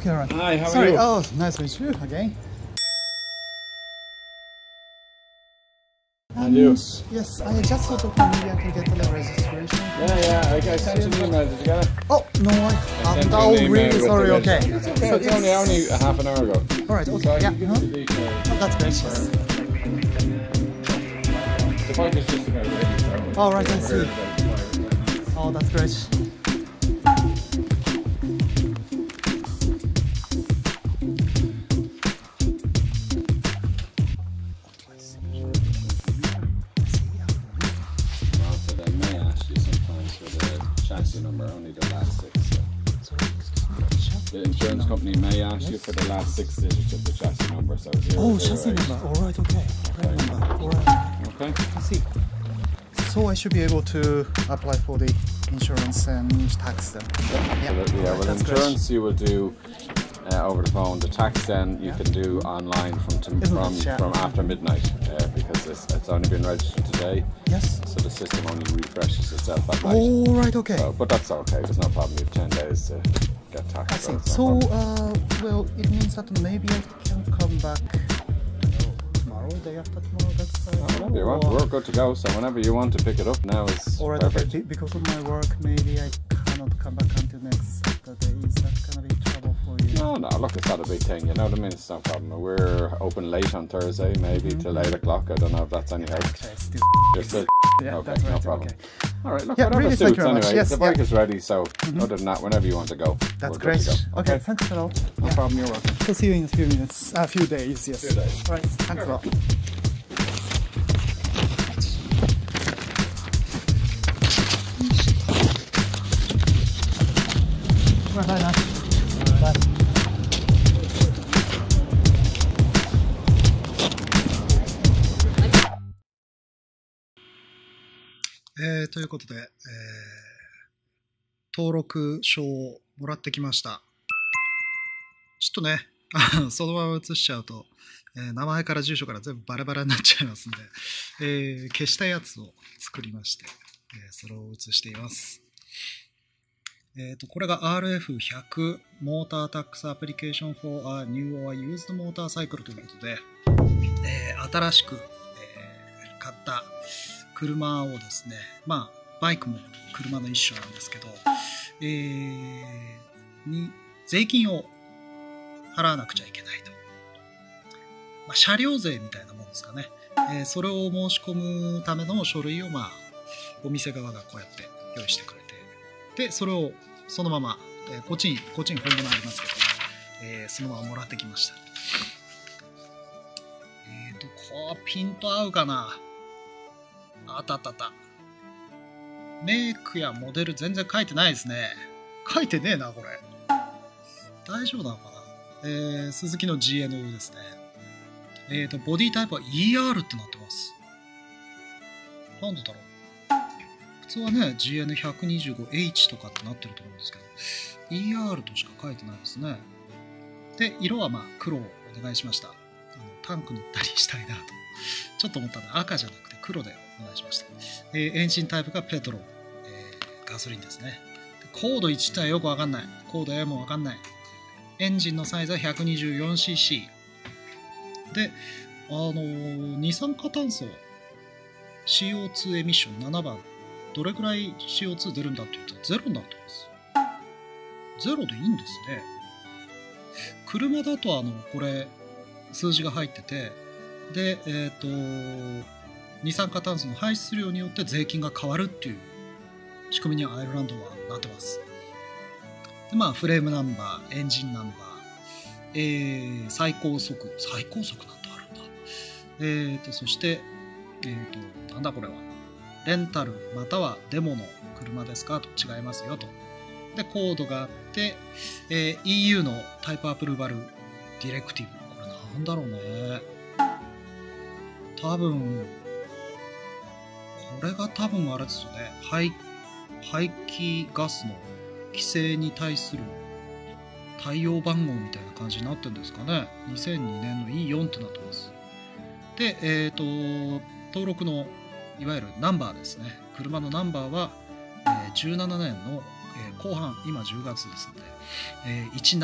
Okay, alright. Hi, how are Sorry. you? Oh, nice to meet you again. And you? Yes, I just thought of maybe I can get the registration. Yeah, I sent you an email. Did you get it? Oh, no, I sent haven't. you Oh, an email really with sorry, the okay. It's okay, it's only a half an hour ago. Alright, So okay, I yeah. can give you the details. Oh, that's great, yes. The bike is just about ready. So Alright, I see. Oh, that's great. Also, they may ask you sometimes for the chassis number, only the last six. So. The insurance company may ask you for the last 6 digits of the chassis number. So 008. Oh, chassis number. Alright, okay. Right number. Alright. Okay. I see. So I should be able to apply for the insurance and tax then. Absolutely, yeah. Well, that's insurance you will do over the phone. The tax then you can do online from after midnight because it's only been registered today. Yes. So the system only refreshes itself at night. Oh, right, okay. So, but that's okay. There's no problem. You have 10 days to get taxed. I see. it's So, no problem. well, it means that maybe I can come back tomorrow, day after tomorrow. That's Whenever you want, we're good to go. So whenever you want to pick it up, now is Alright, perfect. okay. Because of my work, maybe I cannot come back until next Saturday. Is that gonna be trouble for you? No, look, it's not a big thing. You know what I mean? It's no problem. We're open late on Thursday, maybe till 8 o'clock. I don't know if that's any help. Okay, still. You're still Yeah, okay, that's right. no problem. Okay. All right, look, Yeah, whatever really, suits thank you very much. anyway. Yes, the bike yeah. is ready, so other than that, whenever you want to go, That's we're good great. to go. Okay, thanks a lot. No problem, you're welcome. So see you in a few minutes, a few days. Yes. Few days. Right. Thanks a lot. Bye bye now. Bye. ということで、登録証をもらってきました。ちょっとね、そのまま写しちゃうと、名前から住所から全部バラバラになっちゃいますんで、消したやつを作りまして、それを写しています。これが RF100 モータータックスアプリケーション for a new or used motor cycle ということで、新しく、買った車をですね、まあバイクも車の一種なんですけど、に税金を払わなくちゃいけないと、まあ、車両税みたいなもんですかね、それを申し込むための書類を、まあ、お店側がこうやって用意してくれて、でそれをそのまま、こっちに本物ありますけど、そのままもらってきました。こうピント合うかな。あった。メイクやモデル全然書いてないですね。書いてねえなこれ。大丈夫なのかな。スズキの GNU ですね。ボディタイプは ER ってなってます。なんでだろう。普通はね GN125H とかってなってると思うんですけど ER としか書いてないですね。で色はまあ黒をお願いしました。タンク塗ったりしたいなとちょっと思ったんで赤じゃなくて黒でお願いしました。エンジンタイプがペトロ、ガソリンですね。コード1体よくわかんない。コード A もわかんない。エンジンのサイズは 124cc で、二酸化炭素 CO2 エミッション7番どれくらい CO2 出るんだって言ったらゼロになってます。ゼロでいいんですね。車だとこれ数字が入ってて、で二酸化炭素の排出量によって税金が変わるっていう仕組みにアイルランドはなってます。でまあフレームナンバー、エンジンナンバー、最高速なんてあるんだ。そしてなんだこれはレンタルまたはデモの車ですかと違いますよと。でコードがあって、EU のタイプアプルーバルディレクティブ、これなんだろうね。多分これが多分あれですよね。排気ガスの規制に対する対応番号みたいな感じになってるんですかね。2002年の E4 ってなってます。で、登録のいわゆるナンバーですね。車のナンバーは、17年の、後半、今10月ですので、17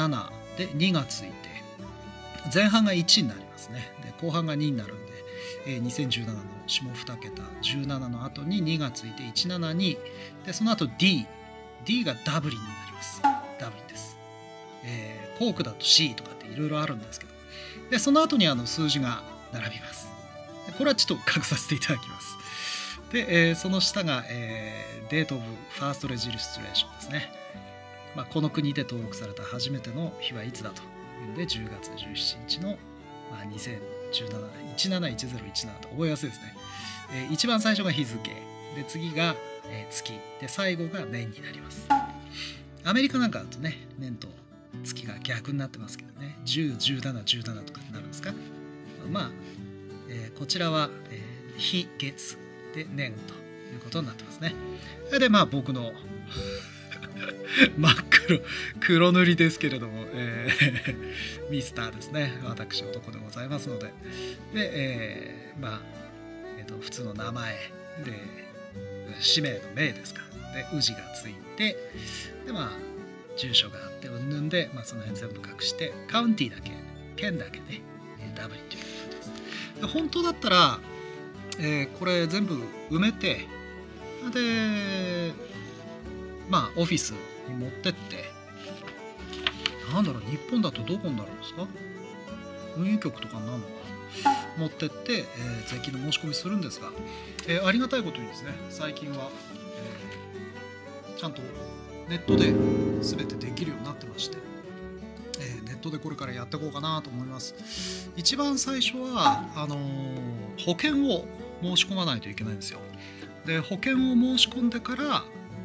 で2がついて、前半が1になりますね。で後半が2になるんで、2017の下2桁17の後に2がついて172で、その後 D がダブリンになります。ダブリンです。コークだと C とかっていろいろあるんですけど、でその後に数字が並びます。でこれはちょっと隠させていただきます。で、その下が、デートオブファーストレジリストレーションですね。この国で登録された初めての日はいつだというんで、10月17日の、2017 171017と覚えやすいですね。一番最初が日付で、次が、月で、最後が年になります。アメリカなんかだとね、年と月が逆になってますけどね、10、17、17とかになるんですか。こちらは、日月で年ということになってますね。で僕の真っ黒塗りですけれども、ミスターですね。私男でございますので、で、普通の名前で氏名の名ですかで氏がついて、で住所があってうんぬんで、その辺全部隠してカウンティだけ県だけね、ダブリということです。で本当だったら、これ全部埋めて、でオフィスに持ってって、日本だとどこになるんですか、運輸局とかになるのかな、持ってって、税金の申し込みするんですが、ありがたいことにですね、最近は、ちゃんとネットで全てできるようになってまして、ネットでこれからやっていこうかなと思います。一番最初は保険を申し込まないといけないんですよ。で保険を申し込んでから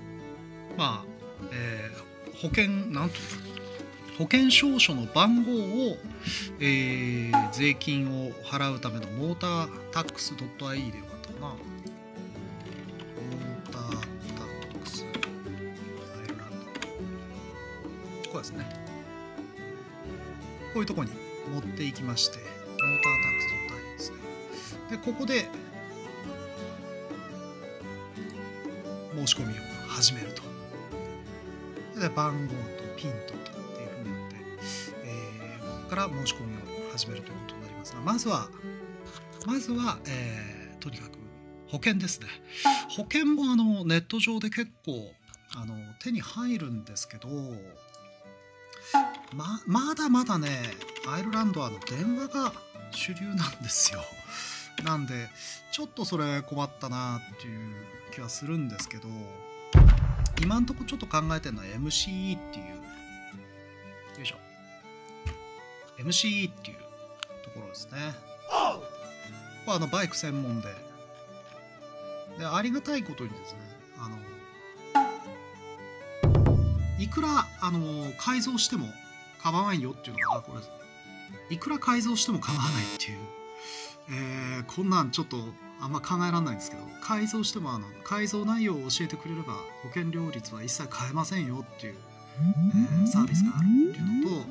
保険証書の番号を、税金を払うためのモータータックス .ie でよかったかな。モータータックスアイルランド、こうですね。こういうところに持っていきまして、モータータックス .ie ですね。でここで申し込みを始めると。で番号とピンとっていうふうになって、ここから申し込みを始めるということになりますが、まずは、とにかく保険ですね。保険もネット上で結構手に入るんですけど、まだまだね、アイルランドは電話が主流なんですよ。なんでちょっとそれ困ったなっていう気はするんですけど、今んとこちょっと考えてるのは MCE っていう、よいしょ、MCE っていうところですね。これバイク専門で、ありがたいことにですね、いくら改造しても構わんよっていうのがこれですね。いくら改造しても構わないっていう、こんなんちょっとあんま考えられないんですけど、改造しても改造内容を教えてくれれば保険料率は一切変えませんよっていう、サービスがあるっていうのと、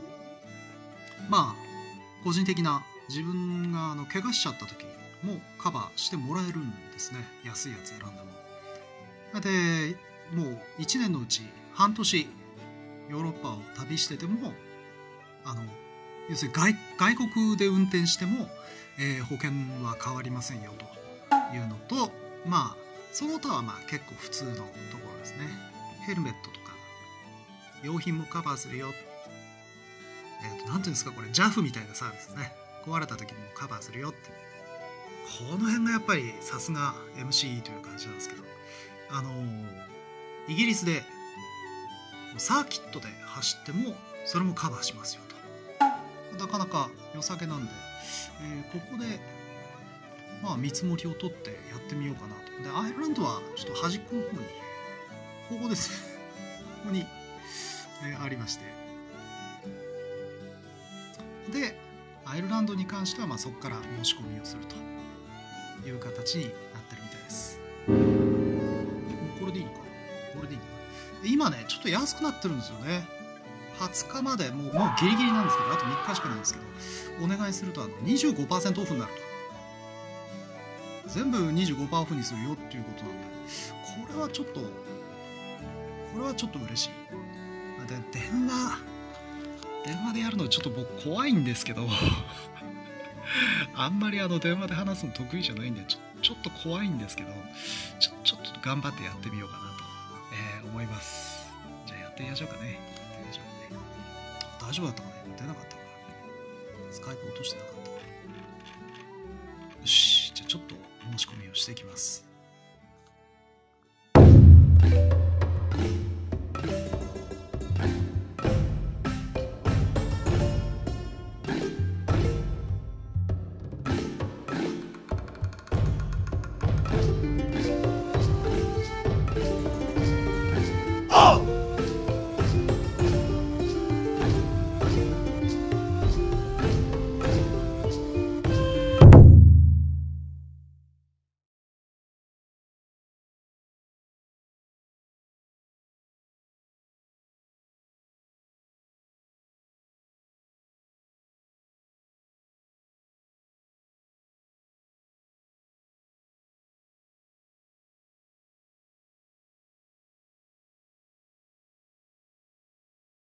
個人的な自分が怪我しちゃった時もカバーしてもらえるんですね。安いやつ選んでも。でもう1年のうち半年ヨーロッパを旅してても要するに外国で運転しても、保険は変わりませんよというのと、その他は結構普通のところですね。ヘルメットとか用品もカバーするよ。なんていうんですか、これ JAF みたいなサービスですね。壊れた時にもカバーするよって。この辺がやっぱりさすが MCE という感じなんですけど、イギリスでサーキットで走ってもそれもカバーしますよと。なかなか良さげなんで、ここで見積もりを取ってやってみようかなと。でアイルランドはちょっと端っこの方に、ここですね、ここに、ありまして、でアイルランドに関してはそこから申し込みをするという形になってるみたいです。これでいいのかな、これでいいのかな。今ねちょっと安くなってるんですよね。20日までもうギリギリなんですけど、あと3日しかないんですけど、お願いすると25% オフになると。全部 25% オフにするよっていうことなんで、これはちょっと嬉しい。で電話でやるのちょっと僕怖いんですけどあんまり電話で話すの得意じゃないんでちょっと怖いんですけどちょっと頑張ってやってみようかなと、思います。じゃあやってみましょうかね。大丈夫だったかな。出なかったかな。スカイプ落としてなかったかな。よし、じゃあちょっと申し込みをしていきます。